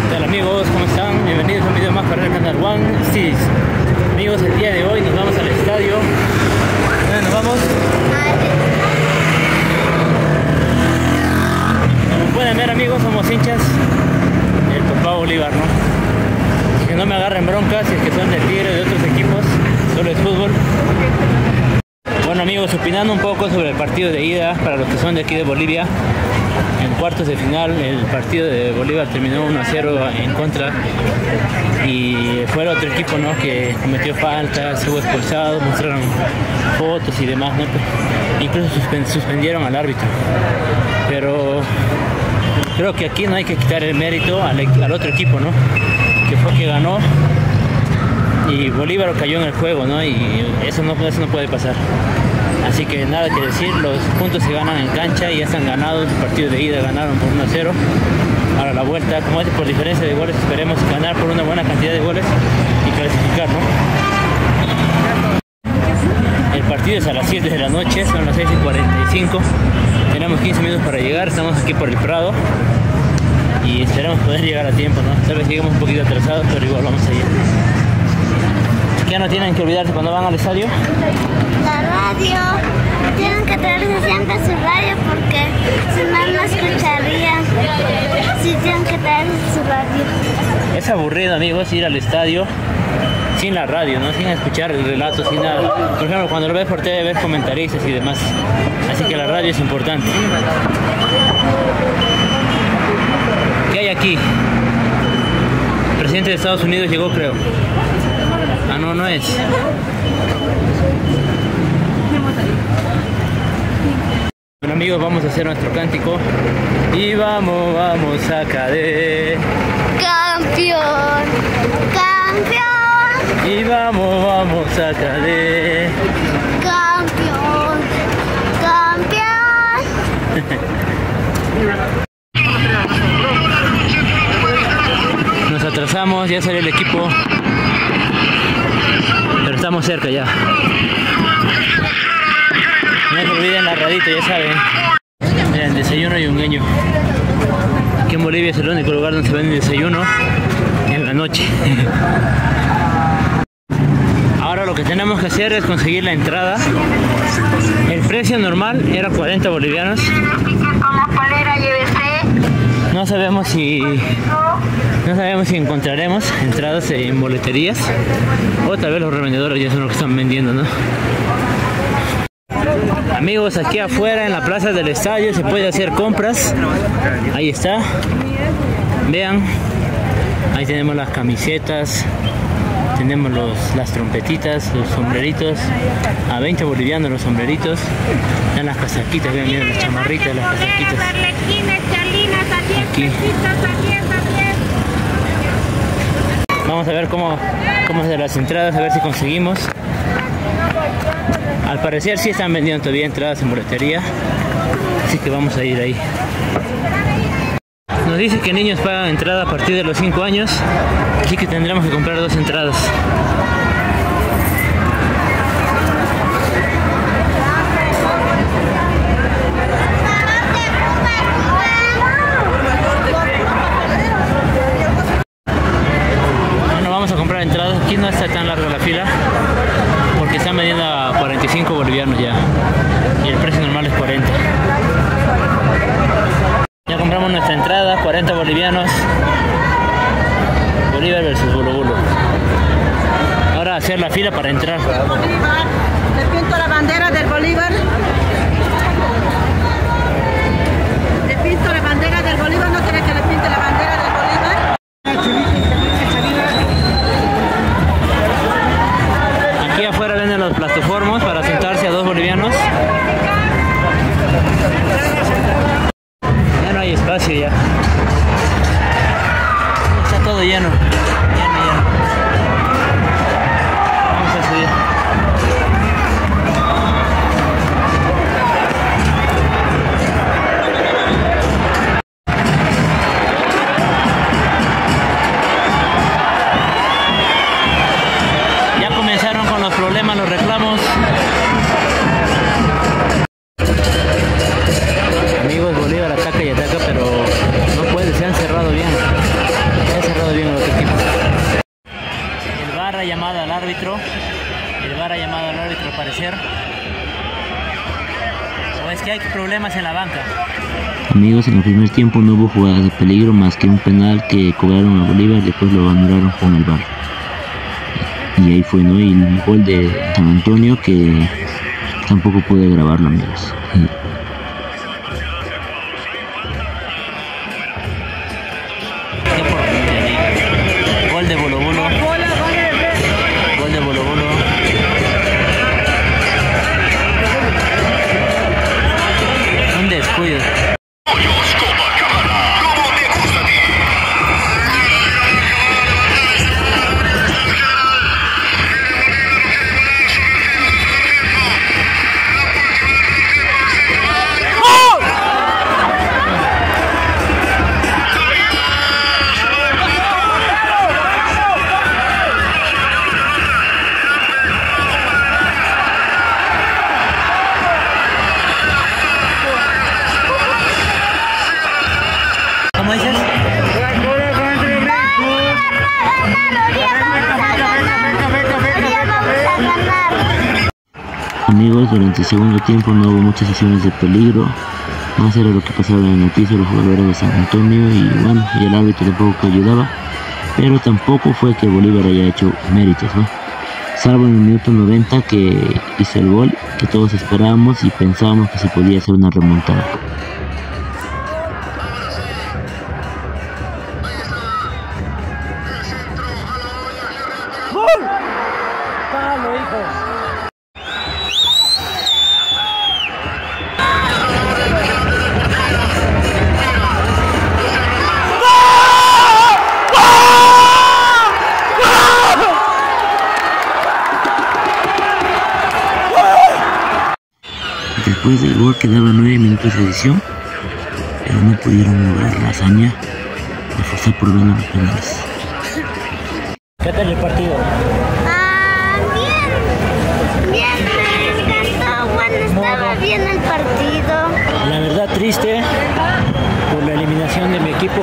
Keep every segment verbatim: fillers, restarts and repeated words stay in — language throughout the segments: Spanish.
tal amigos? ¿Cómo están? Bienvenidos a un video más para el canal One Cities. Amigos, el día de hoy nos vamos al estadio. ¿Dónde nos vamos? Como pueden ver amigos, somos hinchas del Papá Bolívar, ¿no? Así que no me agarren broncas si es que son del Tigre o de otros equipos, solo es fútbol. Bueno amigos, opinando un poco sobre el partido de ida para los que son de aquí de Bolivia. En cuartos de final el partido de Bolívar terminó uno a cero en contra y fue el otro equipo, ¿no?, que cometió faltas, hubo expulsados, mostraron fotos y demás, ¿no? Incluso suspendieron al árbitro. Pero creo que aquí no hay que quitar el mérito al, al otro equipo, ¿no?, que fue que ganó y Bolívar cayó en el juego, ¿no? Y eso no, eso no puede pasar. Así que nada que decir, los puntos se ganan en cancha y ya están ganados. El partido de ida ganaron por uno a cero. Ahora la vuelta, como es por diferencia de goles, esperemos ganar por una buena cantidad de goles y clasificar, ¿no? El partido es a las siete de la noche, son las seis y cuarenta y cinco. Tenemos quince minutos para llegar, estamos aquí por el Prado y esperamos poder llegar a tiempo, ¿no? Tal vez lleguemos un poquito atrasados, pero igual vamos a ir. Ya no tienen que olvidarse cuando van al estadio. La radio. Tienen que traerse siempre su radio porque si no, no escucharían. Sí, tienen que traerse su radio. Es aburrido amigos ir al estadio sin la radio, ¿no? Sin escuchar el relato, sin nada. Por ejemplo, cuando lo ves por T V ves comentaristas y demás. Así que la radio es importante. ¿Qué hay aquí? El presidente de Estados Unidos llegó, creo. Ah, no, no es. Bueno amigos, vamos a hacer nuestro cántico. Y vamos, vamos a caer. Campeón, campeón. Y vamos, vamos a caer. Campeón, campeón. Nos atrasamos, ya salió el equipo. Pero estamos cerca ya. No se olviden la radita, ya saben. Miren, desayuno y ungueño. Aquí en Bolivia es el único lugar donde se vende desayuno en la noche. Ahora lo que tenemos que hacer es conseguir la entrada. El precio normal era cuarenta bolivianos. No sabemos si no sabemos si encontraremos entradas en boleterías o tal vez los revendedores ya son los que están vendiendo, ¿no? Amigos, aquí afuera en la plaza del estadio se puede hacer compras. Ahí está. Vean. Ahí tenemos las camisetas. Tenemos los, las trompetitas, los sombreritos. A veinte bolivianos los sombreritos. Están las casaquitas, vean, miren las chamarritas, las casaquitas. Aquí. Vamos a ver cómo, cómo se las entradas, a ver si conseguimos. Al parecer sí están vendiendo todavía entradas en boletería, así que vamos a ir ahí. Nos dice que niños pagan entrada a partir de los cinco años, así que tendremos que comprar dos entradas. Bueno, vamos a comprar entradas. Aquí no está tan larga la fila porque están vendiendo a cuarenta y cinco bolivianos ya y el precio normal es cuarenta. Ya compramos nuestra entrada, cuarenta bolivianos. Bolívar versus Bolo Bolo. Ahora hacer la fila para entrar. Bolívar, le pinto la bandera del Bolívar. Le pinto la bandera del Bolívar, no quiere que le pinte la bandera del Bolívar. Aquí afuera venden los plataformas para sentarse a dos bolivianos. Ya no hay espacio ya. Está todo lleno. Lleno, lleno. Vamos a subir. Ya comenzaron con los problemas, los reclamos. Amigos, Bolívar ataca y ataca, pero no puede, se han cerrado bien. llamado al árbitro. El V A R ha llamado al árbitro al parecer. O es que hay problemas en la banca. Amigos, en el primer tiempo no hubo jugadas de peligro más que un penal que cobraron a Bolívar y después lo anularon con el V A R. Y ahí fue, ¿no? Y el gol de San Antonio que tampoco pude grabarlo, amigos. Gol de Bolo Bolo. Gol de Bolo Bolo. Un descuido. ¿Cómo dices? Amigos, durante el segundo tiempo no hubo muchas sesiones de peligro, más era lo que pasaba en el piso de los jugadores de San Antonio y bueno, y el árbitro tampoco ayudaba, pero tampoco fue que Bolívar haya hecho méritos, ¿no? Salvo en el minuto noventa que hizo el gol que todos esperábamos y pensábamos que se podía hacer una remontada. ¡Gol! ¡Palo, hijo! Después del gol quedaban nueve minutos de edición, pero no pudieron lograr la hazaña de forzar por menos los penales. ¿Qué tal el partido? Ah, bien. Bien, me encantó. Bueno, estaba bien el partido. La verdad triste por la eliminación de mi equipo.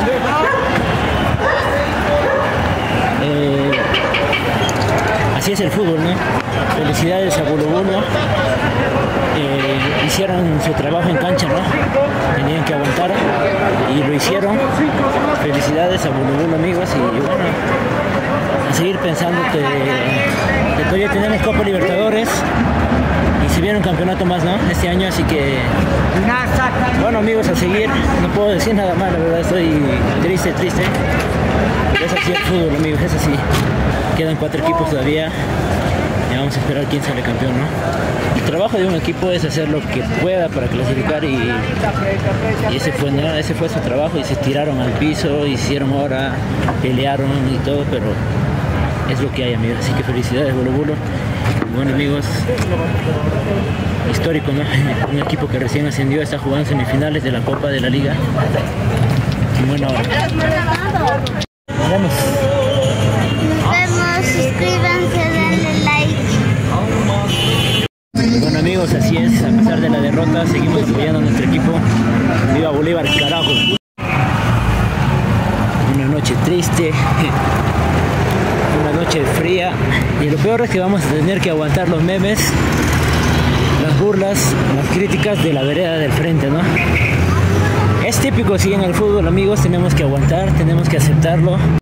Eh, así es el fútbol, ¿no? Felicidades a Bolo Bolo. Eh, hicieron su trabajo en cancha, ¿no? Tenían que aguantar y lo hicieron. Felicidades a Bolo Bolo, amigos, y bueno, a seguir pensando que, que todavía tenemos Copa Libertadores y se viene un campeonato más, ¿no? Este año, así que bueno, amigos, a seguir. No puedo decir nada más, la verdad, estoy triste, triste. Es así el fútbol, amigos, es así. Quedan cuatro equipos todavía. Y vamos a esperar quién sale campeón, ¿no? El trabajo de un equipo es hacer lo que pueda para clasificar y, y ese fue, ¿no? Ese fue su trabajo y se tiraron al piso, hicieron hora, pelearon y todo, pero es lo que hay, amigos. Así que felicidades, Bolo Bolo. Bueno, amigos, histórico, ¿no? Un equipo que recién ascendió está jugando semifinales de la Copa de la Liga. Y bueno, ahora. Nos vemos. Nos vemos, suscríbanse, denle like. Bueno, amigos, así es, a pesar de la derrota, seguimos apoyando a nuestro equipo. ¡Viva Bolívar, carajo! Una noche triste, una noche fría, y lo peor es que vamos a tener que aguantar los memes, las burlas, las críticas de la vereda del frente, ¿no? Es típico, sí, en el fútbol, amigos, tenemos que aguantar, tenemos que aceptarlo.